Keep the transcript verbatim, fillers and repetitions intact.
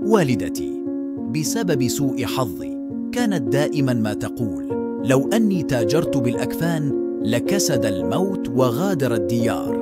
والدتي بسبب سوء حظي كانت دائما ما تقول: لو أني تاجرت بالأكفان لكسد الموت وغادر الديار.